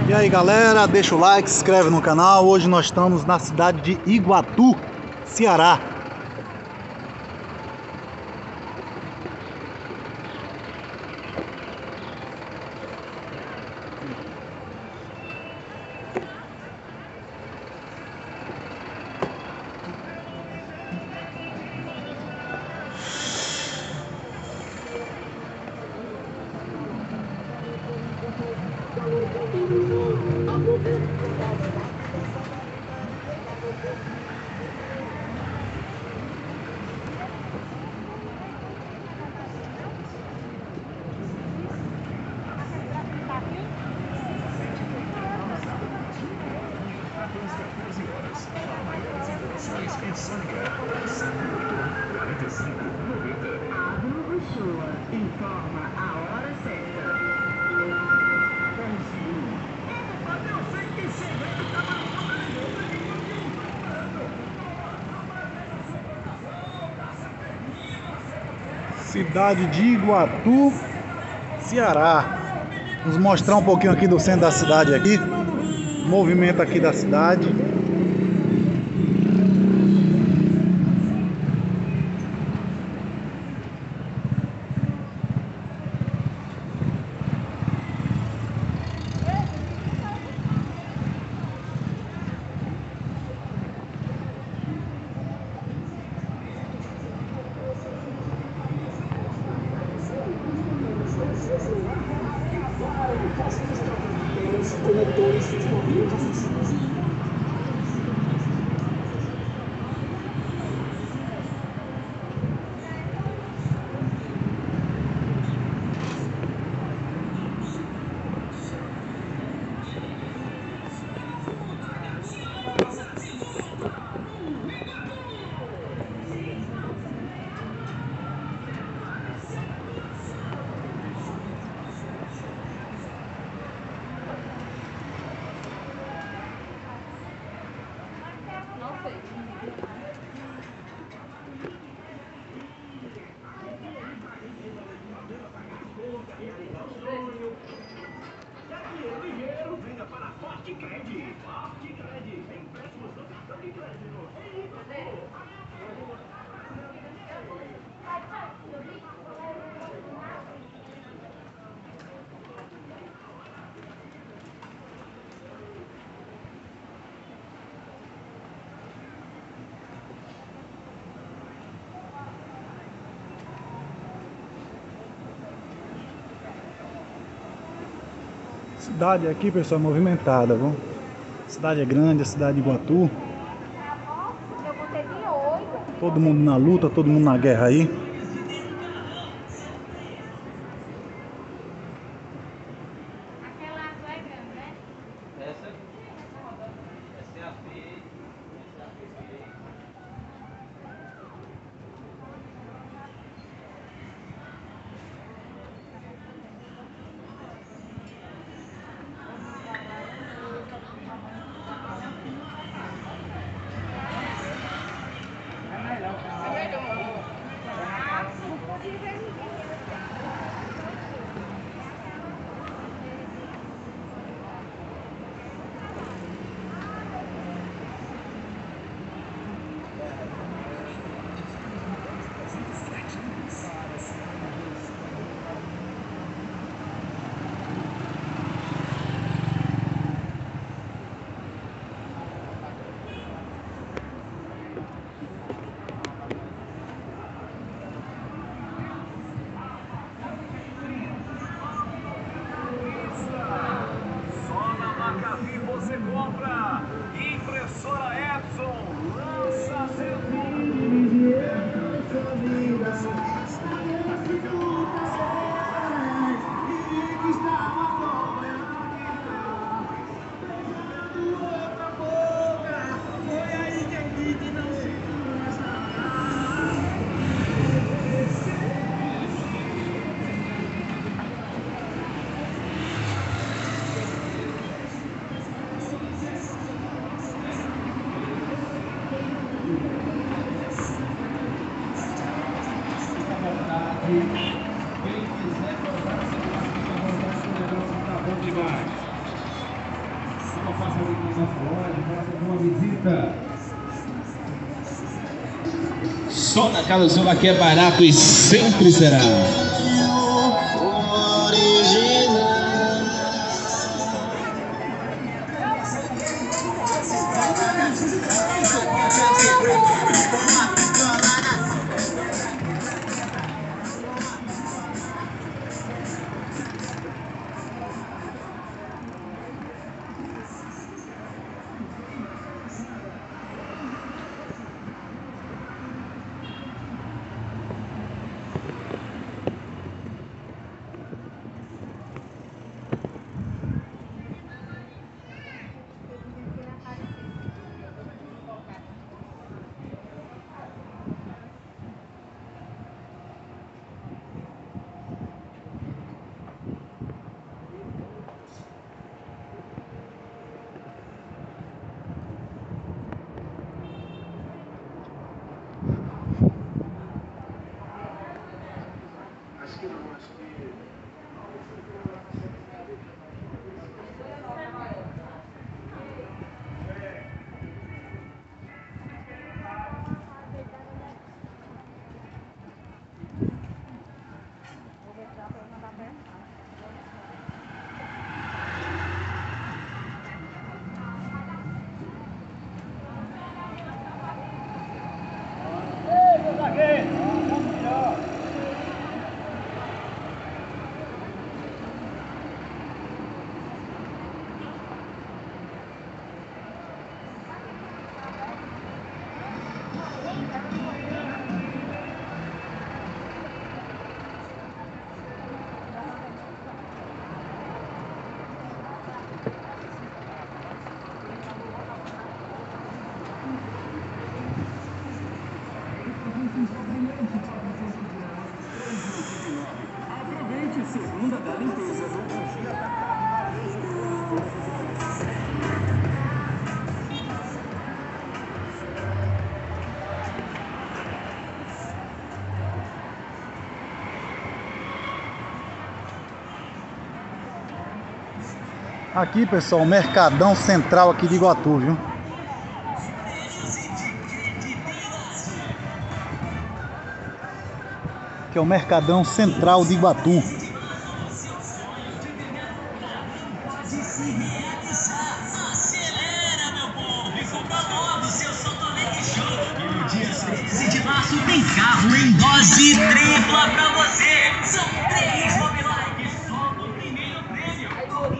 E aí galera, deixa o like, se inscreve no canal. Hoje nós estamos na cidade de Iguatu, Ceará. Informa a hora certa. Cidade de Iguatu, Ceará. Vamos mostrar um pouquinho aqui do centro da cidade aqui. Movimento aqui da cidade. Venha para a Forte Cred. Forte Cred. Empréstimos no cartão de crédito. Cidade aqui, pessoal, movimentada, viu? Cidade é grande, a cidade de Iguatu. Todo mundo na luta, todo mundo na guerra aí. Aquela azul é grande, né? Essa é a B, essa é a BB. Você compra impressora Epson, lança seu Quem quiser provar, você pode provar, o negócio tá bom demais. pessoal faça aí com nossa loja, faça uma visita. Só na Casa do Samba que é barato e sempre será. Aproveite segunda da limpeza do Aqui, pessoal, o Mercadão Central aqui de Iguatu, viu? Que é o Mercadão Central de Iguatu. Acelera, meu povo, e compra logo seu Sotonete Show. E no dia 13 de março tem carro em dose tripla pra você. São 3 mobilikes só no primeiro prêmio.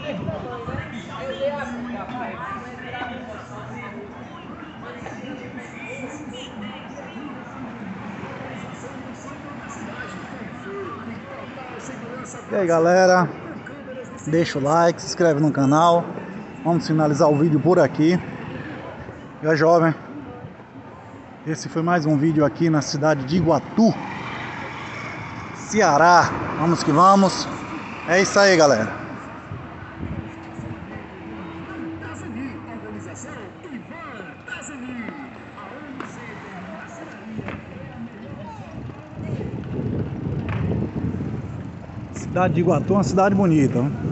E aí, galera, deixa o like, se inscreve no canal. Vamos finalizar o vídeo por aqui. E aí, jovem, esse foi mais um vídeo aqui na cidade de Iguatu, Ceará. Vamos que vamos. É isso aí, galera. Cidade de Iguatu é uma cidade bonita, né?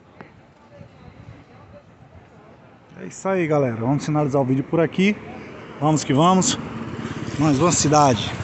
É isso aí, galera. Vamos finalizar o vídeo por aqui. Vamos que vamos. Mais uma cidade.